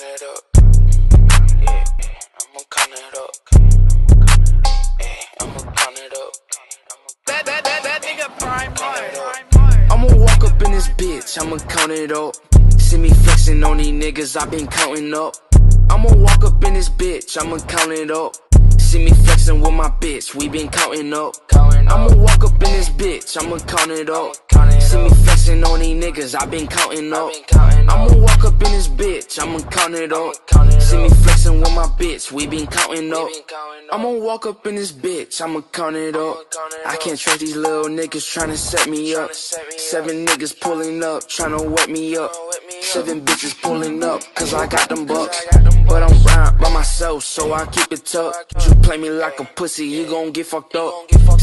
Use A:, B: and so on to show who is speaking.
A: count it up. Yeah, I'ma count it up. Yeah, I'ma count it up. That nigga prime. I'ma walk up in this bitch, I'ma count it up. See me flexing on these niggas, I been counting up. I'ma walk up in this bitch, I'ma count it up. See me flexing with my bitch, we been counting up. I'ma walk up in this bitch, I'ma count it up. See me flexing on these niggas, I been counting up. I'ma walk up in this bitch, I'ma count it up. See me flexing with my bitch, we been counting up. I'ma walk up in this bitch, I'ma count it up. I can't trust these little niggas tryna set me up. 7 niggas pulling up, tryna wet me up. 7 bitches pulling up, cause I got them bucks. But I'm round by myself, so I keep it tucked. You play me like a pussy, you gon' get fucked up.